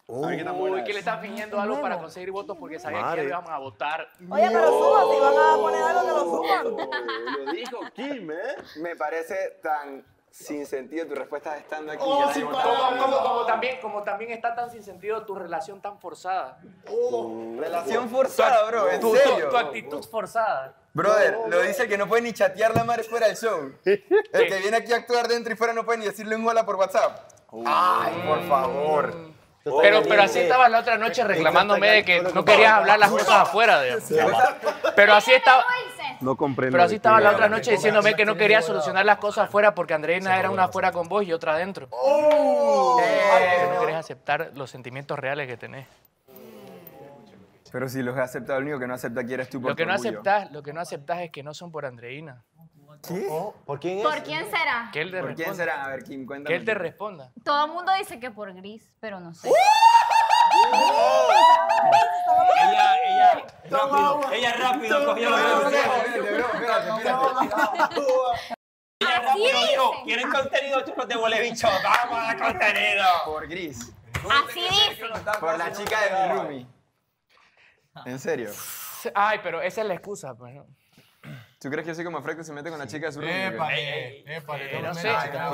Uy, que le están fingiendo algo para conseguir votos porque sabían que íbamos a votar. Oye, pero suban, si van a poner algo que lo suban. Lo dijo Kim, ¿eh? Me parece tan sin sentido tu respuesta estando aquí. Como también está tan sin sentido tu relación tan forzada. Relación forzada, bro, ¿en serio? Tu actitud forzada. Brother, lo dice el que no puede ni chatear la madre fuera del show. El que viene aquí a actuar dentro y fuera no puede ni decirle un hola por WhatsApp. Ay, por favor. Pero así estabas la otra noche reclamándome de que no querías hablar las cosas afuera. Pero así estaba... No comprendo. Pero así estaba la otra noche diciéndome que no quería solucionar las cosas afuera porque Andreina era una afuera con vos y otra adentro. Que no querés aceptar los sentimientos reales que tenés. Pero si los he aceptado, el único que no acepta aquí eres tú por Lo que no orgullo. aceptás es que no son por Andreina. ¿Qué? ¿Por quién es? ¿Por quién será? Que él te ¿Por quién responda. será? A ver, Kim, cuéntame. Que él te responda. Todo el mundo dice que por Gris, pero no sé. Ella rápido cogió la Ella rápido dijo, ¿quieren contenido, chicos de huele bicho? ¡Vamos a contenido! Por Gris. Así dice. Por la chica de mi roomie. ¿En serio? Ay, pero esa es la excusa, pues, ¿no? ¿Tú crees que yo soy como Fred que se mete con la chica de su roomie? No sé.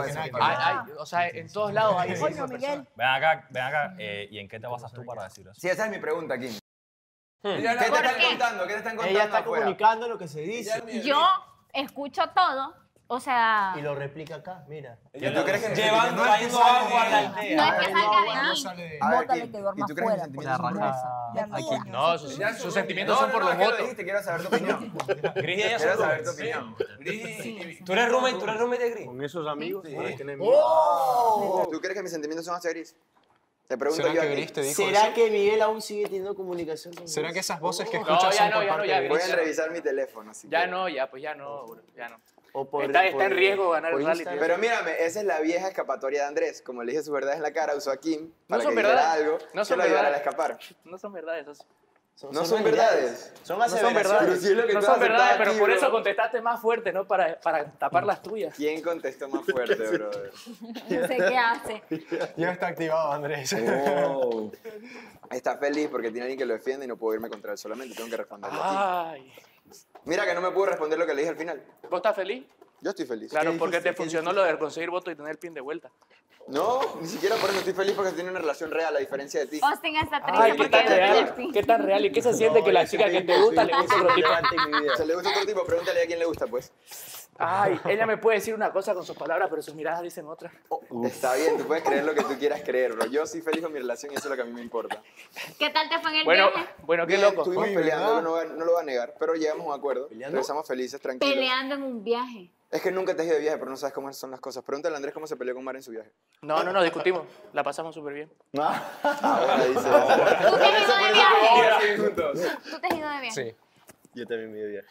O sea, en todos lados hay... Coño, Miguel. Ven acá. ¿Y en qué te basas tú para decir eso? Sí, esa es mi pregunta, Kim. ¿Qué te ¿Por están qué? contando? ¿Qué te están contando Ella está afuera? comunicando lo que se dice. Yo escucho todo, o sea, Y lo replica acá, mira. ¿Y tú crees que Llevando, trayendo algo a la aldea. no es que salga de mí. A ver, Bótale Kim, que duerma ¿y tú crees que mis afuera, sentimientos son por Gris? No, sus sentimientos son por los es que lo votos. dijiste, quiero saber tu opinión. Gris y ella Quiero son saber tu roommates. opinión. ¿Tú eres roommate de Gris? Con esos amigos, tienen ¿Tú crees que mis sentimientos son hacia Gris? Te pregunto ¿Será yo que a ti. Gris te dijo ¿Será eso? que Miguel aún sigue teniendo comunicación con ¿Será que esas voces que No, escuchas ya son no, por ya no, parte ya de Voy Gris? a revisar mi teléfono. Así Ya que- no, ya, pues ya no, bro, ya no. O por- Está por- en riesgo ganar por el reality. Instagram. Pero mírame, esa es la vieja escapatoria de Andrés. Como le dije sus verdades en la cara, usó a Kim para son que dijera verdades. algo No que son lo ayudara a verdades. escapar. No son verdades, eso. No son verdades. Son No son aseveraciones. verdades. Pero si es lo que No tú son has verdades, aceptado pero aquí, por bro. eso contestaste más fuerte, ¿no? Para tapar las tuyas. ¿Quién contestó más fuerte, brother? No sé qué hace. Ya está activado, Andrés. Oh. Está feliz porque tiene alguien que lo defiende y no puedo irme contra él solamente. Tengo que responderle a ti. Ay. Mira que no me puedo responder lo que le dije al final. ¿Vos estás feliz? Yo estoy feliz. Claro, ¿Qué porque dijiste? te funcionó lo de conseguir votos y tener el pin de vuelta. No, ni siquiera por eso estoy feliz porque tiene una relación real a diferencia de ti. Austin está triste Ay, ¿qué porque tan no tiene el real? pin. ¿Qué tan real? ¿Y qué se siente que la chica que te gusta le gusta otro tipo? ¿Se le gusta otro tipo? Pregúntale a quién le gusta, pues. Ay, ella me puede decir una cosa con sus palabras, pero sus miradas dicen otra. Está bien, tú puedes creer lo que tú quieras creer, bro. Yo soy feliz con mi relación y eso es lo que a mí me importa. ¿Qué tal te fue en el Bueno, viaje? bueno, qué Bien, loco. estuvimos peleando, no lo voy a negar, pero llegamos a un acuerdo. Regresamos felices, tranquilos. Peleando en un viaje. Es que nunca te has ido de viaje, pero no sabes cómo son las cosas. Pregúntale a Andrés cómo se peleó con Mara en su viaje. No, discutimos. La pasamos súper bien. Ahora dice. ¿Tú te has ido de viaje? Bien juntos. ¿Tú te has ido de viaje? Sí. Yo también me dio viaje.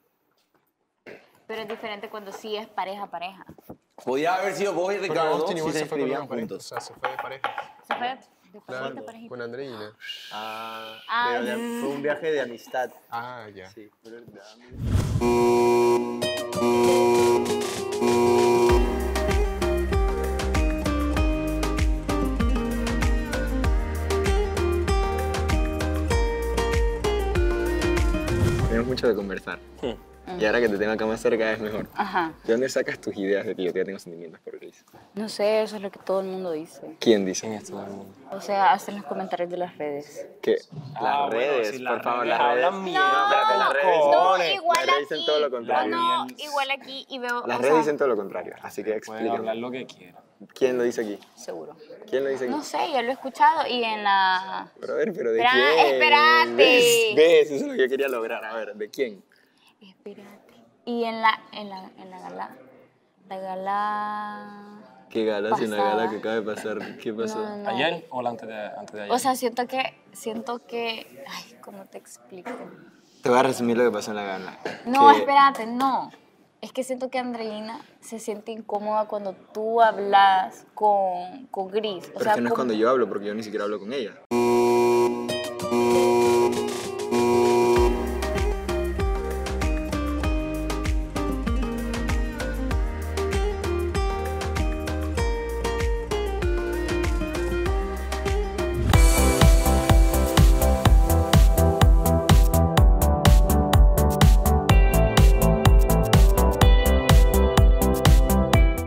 Pero es diferente cuando sí es pareja. Podía haber sido vos y Pero Ricardo Austin si igual se se fue con escribían una pareja. O juntos. sea, se fue de pareja. ¿Se fue de Claro, parejita? con Andreina. Ah, Fue un viaje de amistad. Ah, ya. Sí. Tenemos mucho de conversar. Y ahora que te tengo acá más cerca es mejor. Ajá. ¿De dónde sacas tus ideas de que yo todavía tengo sentimientos por Gris? No sé, eso es lo que todo el mundo dice. ¿Quién dice? O sea, hacen los comentarios de las redes. ¿Qué? Las redes, si por las favor, redes las redes. hablan mierda. No, Espérate, las redes dicen- no, igual las redes dicen aquí. todo lo contrario. No, igual aquí y veo. Las o redes sea, dicen todo lo contrario, así que Pueden hablar explícame. lo que quieran. ¿Quién lo dice aquí? Seguro. ¿Quién lo dice aquí? No sé, ya lo he escuchado y en la. Brother, pero ¿de Espera, quién? espérate. ¿Ves? Eso es lo que yo quería lograr. A ver, ¿de quién? Espérate. Y en la gala. La gala. ¿Qué gala? Si en la Pasada. gala que acaba de pasar, ¿qué pasó? Ah, No. ¿Ayer o antes de ayer? O sea, siento que. Ay, ¿cómo te explico? Te voy a resumir lo que pasó en la gala. No, Que- espérate, no. Es que siento que Andreina se siente incómoda cuando tú hablas con Gris. O Pero sea, es que no es como- cuando yo hablo, porque yo ni siquiera hablo con ella.